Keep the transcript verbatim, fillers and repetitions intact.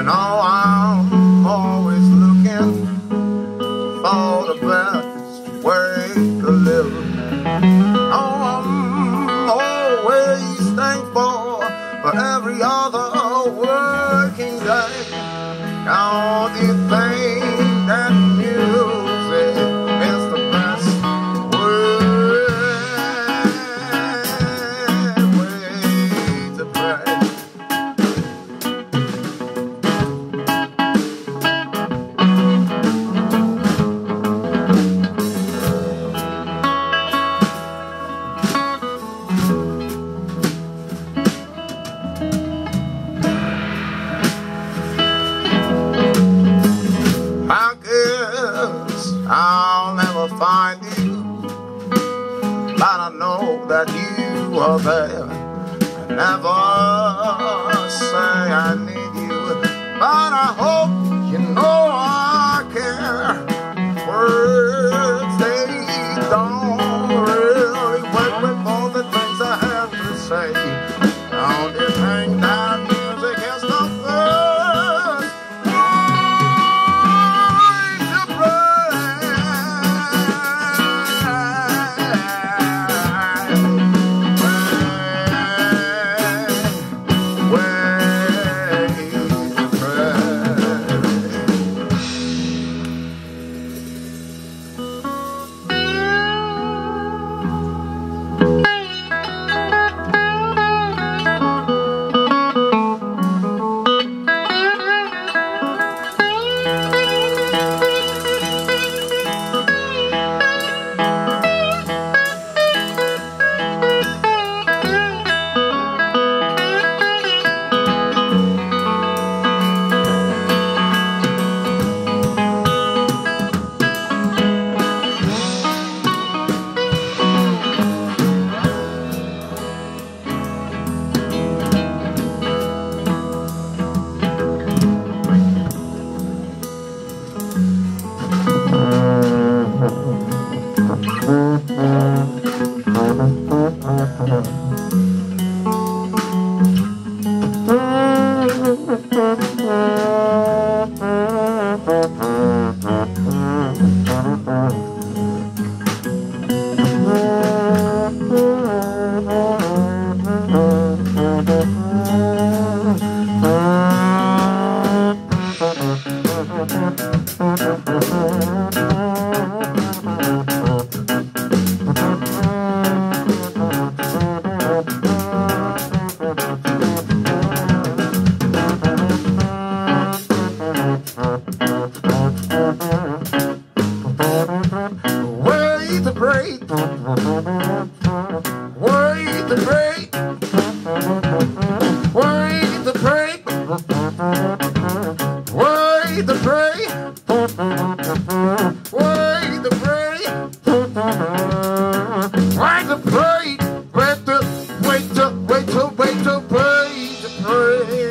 know I'm always looking for the best way to live. Oh, I'm always thankful for every other working day. Don't you think that music is the best way, way to pray? I'll never find you, but I know that you are there. I never say I need you, but I hope you know I care. Words, they don't really work with all the things I have to say. Don't you think that music is the first wait to wait to wait to wait to pray to pray.